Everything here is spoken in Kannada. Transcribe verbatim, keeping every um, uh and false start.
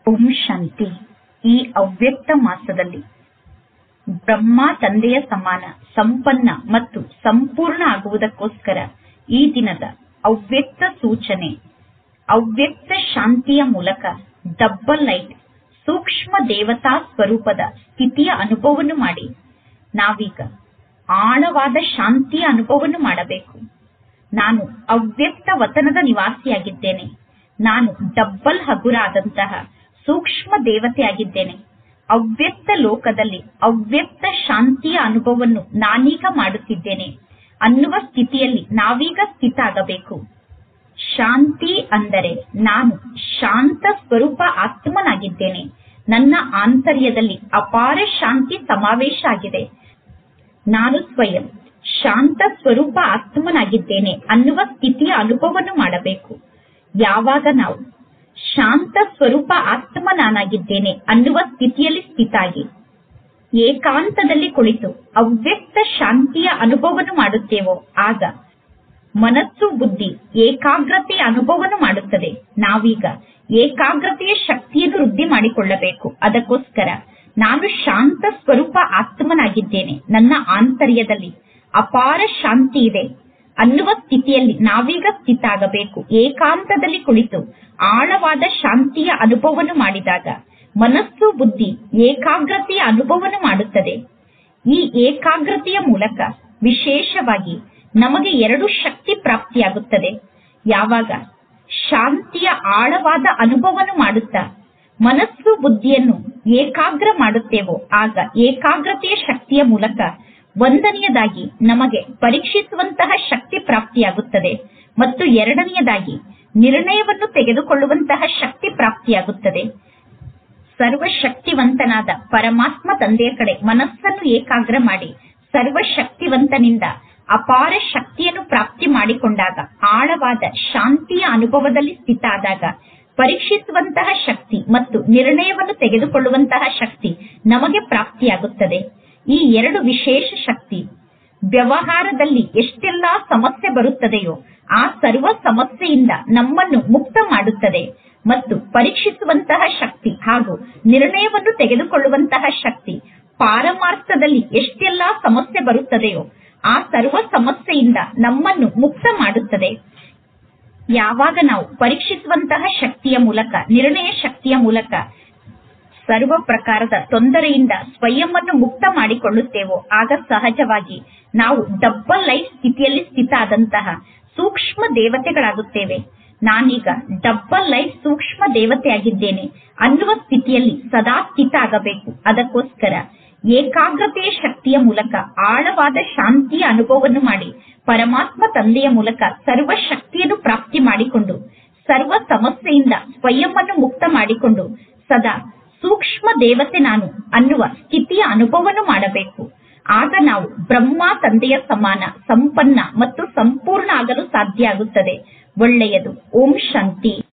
ಓಂ ಶಾಂತಿ. ಈ ಅವ್ಯಕ್ತ ಮಾಸದಲ್ಲಿ ಬ್ರಹ್ಮ ತಂದೆಯ ಸಮಾನ ಸಂಪನ್ನ ಮತ್ತು ಸಂಪೂರ್ಣ ಆಗುವುದಕ್ಕೋಸ್ಕರ ಈ ದಿನದ ಅವ್ಯಕ್ತ ಸೂಚನೆ, ಅವ್ಯಕ್ತ ಶಾಂತಿಯ ಮೂಲಕ ಡಬ್ಬಲ್ ಲೈಟ್ ಸೂಕ್ಷ್ಮ ದೇವತಾ ಸ್ವರೂಪದ ಸ್ಥಿತಿಯ ಅನುಭವವನ್ನು ಮಾಡಿ ನಾವೀಗ ಆಳವಾದ ಶಾಂತಿಯ ಅನುಭವವನ್ನು ಮಾಡಬೇಕು. ನಾನು ಅವ್ಯಕ್ತ ವತನದ ನಿವಾಸಿಯಾಗಿದ್ದೇನೆ. ನಾನು ಡಬ್ಬಲ್ ಹಗುರ ಆದಂತಹ ಸೂಕ್ಷ್ಮ ದೇವತೆಯಾಗಿದ್ದೇನೆ. ಅವ್ಯಕ್ತ ಲೋಕದಲ್ಲಿ ಅವ್ಯಕ್ತ ಶಾಂತಿಯ ಅನುಭವವನ್ನು ನಾನೀಗ ಮಾಡುತ್ತಿದ್ದೇನೆ ಅನ್ನುವ ಸ್ಥಿತಿಯಲ್ಲಿ ನಾವೀಗ ಸ್ಥಿತ ಆಗಬೇಕು. ಶಾಂತಿ ಅಂದರೆ ನಾನು ಶಾಂತ ಸ್ವರೂಪ ಆತ್ಮನಾಗಿದ್ದೇನೆ. ನನ್ನ ಆಂತರ್ಯದಲ್ಲಿ ಅಪಾರ ಶಾಂತಿ ಸಮಾವೇಶ ಆಗಿದೆ. ನಾನು ಸ್ವಯಂ ಶಾಂತ ಸ್ವರೂಪ ಆತ್ಮನಾಗಿದ್ದೇನೆ ಅನ್ನುವ ಸ್ಥಿತಿಯ ಅನುಭವವನ್ನು ಮಾಡಬೇಕು. ಯಾವಾಗ ನಾವು ಶಾಂತ ಸ್ವರೂಪ ಆತ್ಮ ನಾನಾಗಿದ್ದೇನೆ ಅನ್ನುವ ಸ್ಥಿತಿಯಲ್ಲಿ ಸ್ಥಿತಾಗಿ ಏಕಾಂತದಲ್ಲಿ ಕುಳಿತು ಅವ್ಯಕ್ತ ಶಾಂತಿಯ ಅನುಭವವನ್ನು ಮಾಡುತ್ತೇವೋ ಆಗ ಮನಸ್ಸು ಬುದ್ಧಿ ಏಕಾಗ್ರತೆಯ ಅನುಭವವನ್ನು ಮಾಡುತ್ತದೆ. ನಾವೀಗ ಏಕಾಗ್ರತೆಯ ಶಕ್ತಿಯನ್ನು ವೃದ್ಧಿ ಮಾಡಿಕೊಳ್ಳಬೇಕು. ಅದಕ್ಕೋಸ್ಕರ ನಾನು ಶಾಂತ ಸ್ವರೂಪ ಆತ್ಮನಾಗಿದ್ದೇನೆ, ನನ್ನ ಆಂತರ್ಯದಲ್ಲಿ ಅಪಾರ ಶಾಂತಿ ಇದೆ ಅನ್ನುವ ಸ್ಥಿತಿಯಲ್ಲಿ ನಾವೀಗ ಸ್ಥಿತ ಆಗಬೇಕು. ಏಕಾಂತದಲ್ಲಿ ಕುಳಿತು ಆಳವಾದ ಶಾಂತಿಯ ಅನುಭವವನ್ನು ಮಾಡಿದಾಗ ಮನಸ್ಸು ಬುದ್ಧಿ ಏಕಾಗ್ರತೆಯ ಅನುಭವವನ್ನು ಮಾಡುತ್ತದೆ. ಈ ಏಕಾಗ್ರತೆಯ ಮೂಲಕ ವಿಶೇಷವಾಗಿ ನಮಗೆ ಎರಡು ಶಕ್ತಿ ಪ್ರಾಪ್ತಿಯಾಗುತ್ತದೆ. ಯಾವಾಗ ಶಾಂತಿಯ ಆಳವಾದ ಅನುಭವವನ್ನು ಮಾಡುತ್ತಾ ಮನಸ್ಸು ಬುದ್ಧಿಯನ್ನು ಏಕಾಗ್ರ ಮಾಡುತ್ತೇವೋ ಆಗ ಏಕಾಗ್ರತೆಯ ಶಕ್ತಿಯ ಮೂಲಕ ಒಂದನೆಯದಾಗಿ ನಮಗೆ ಪರೀಕ್ಷಿಸುವಂತಹ ಶಕ್ತಿ ಪ್ರಾಪ್ತಿಯಾಗುತ್ತದೆ ಮತ್ತು ಎರಡನೆಯದಾಗಿ ನಿರ್ಣಯವನ್ನು ತೆಗೆದುಕೊಳ್ಳುವಂತಹ ಶಕ್ತಿ ಪ್ರಾಪ್ತಿಯಾಗುತ್ತದೆ. ಸರ್ವಶಕ್ತಿವಂತನಾದ ಪರಮಾತ್ಮ ತಂದೆಯ ಕಡೆ ಮನಸ್ಸನ್ನು ಏಕಾಗ್ರ ಮಾಡಿ ಸರ್ವಶಕ್ತಿವಂತನಿಂದ ಅಪಾರ ಶಕ್ತಿಯನ್ನು ಪ್ರಾಪ್ತಿ ಮಾಡಿಕೊಂಡಾಗ ಆಳವಾದ ಶಾಂತಿಯ ಅನುಭವದಲ್ಲಿ ಸ್ಥಿತ ಆದಾಗ ಪರೀಕ್ಷಿಸುವಂತಹ ಶಕ್ತಿ ಮತ್ತು ನಿರ್ಣಯವನ್ನು ತೆಗೆದುಕೊಳ್ಳುವಂತಹ ಶಕ್ತಿ ನಮಗೆ ಪ್ರಾಪ್ತಿಯಾಗುತ್ತದೆ. ಈ ಎರಡು ವಿಶೇಷ ಶಕ್ತಿ ವ್ಯವಹಾರದಲ್ಲಿ ಎಷ್ಟೆಲ್ಲಾ ಸಮಸ್ಯೆ ಬರುತ್ತದೆಯೋ ಆ ಸರ್ವ ಸಮಸ್ಯೆಯಿಂದ ನಮ್ಮನ್ನು ಮುಕ್ತ ಮಾಡುತ್ತದೆ ಮತ್ತು ಪರೀಕ್ಷಿಸುವಂತಹ ಶಕ್ತಿ ಹಾಗೂ ನಿರ್ಣಯವನ್ನು ತೆಗೆದುಕೊಳ್ಳುವಂತಹ ಶಕ್ತಿ ಪಾರಮಾರ್ಥದಲ್ಲಿ ಎಷ್ಟೆಲ್ಲಾ ಸಮಸ್ಯೆ ಬರುತ್ತದೆಯೋ ಆ ಸರ್ವ ಸಮಸ್ಯೆಯಿಂದ ನಮ್ಮನ್ನು ಮುಕ್ತ ಮಾಡುತ್ತದೆ. ಯಾವಾಗ ನಾವು ಪರೀಕ್ಷಿಸುವಂತಹ ಶಕ್ತಿಯ ಮೂಲಕ ನಿರ್ಣಯ ಶಕ್ತಿಯ ಮೂಲಕ ಸರ್ವ ಪ್ರಕಾರದ ತೊಂದರೆಯಿಂದ ಸ್ವಯಂವನ್ನು ಮುಕ್ತ ಮಾಡಿಕೊಳ್ಳುತ್ತೇವೋ ಆಗ ಸಹಜವಾಗಿ ನಾವು ಡಬ್ಬಲ್ ಲೈಫ್ ಸ್ಥಿತಿಯಲ್ಲಿ ಸ್ಥಿತ ಆದಂತಹ ಸೂಕ್ಷ್ಮ ದೇವತೆಗಳಾಗುತ್ತೇವೆ. ನಾನೀಗ ಡಬ್ಬಲ್ ಲೈಫ್ ಸೂಕ್ಷ್ಮ ದೇವತೆಯಾಗಿದ್ದೇನೆ ಅನ್ನುವ ಸ್ಥಿತಿಯಲ್ಲಿ ಸದಾ ಸ್ಥಿತ ಆಗಬೇಕು. ಅದಕ್ಕೋಸ್ಕರ ಏಕಾಗ್ರತೆಯ ಶಕ್ತಿಯ ಮೂಲಕ ಆಳವಾದ ಶಾಂತಿಯ ಅನುಭವವನ್ನು ಮಾಡಿ ಪರಮಾತ್ಮ ತಂದೆಯ ಮೂಲಕ ಸರ್ವ ಶಕ್ತಿಯನ್ನು ಪ್ರಾಪ್ತಿ ಮಾಡಿಕೊಂಡು ಸರ್ವ ಸಮಸ್ಯೆಯಿಂದ ಸ್ವಯಂವನ್ನು ಮುಕ್ತ ಮಾಡಿಕೊಂಡು ಸದಾ ಸೂಕ್ಷ್ಮ ದೇವತೆ ನಾನು ಅನ್ನುವ ಸ್ಥಿತಿಯ ಅನುಭವವನ್ನು ಮಾಡಬೇಕು. ಆಗ ನಾವು ಬ್ರಹ್ಮ ತಂದೆಯ ಸಮಾನ ಸಂಪನ್ನ ಮತ್ತು ಸಂಪೂರ್ಣ ಆಗಲು ಸಾಧ್ಯ ಆಗುತ್ತದೆ. ಒಳ್ಳೆಯದು. ಓಂ ಶಾಂತಿ.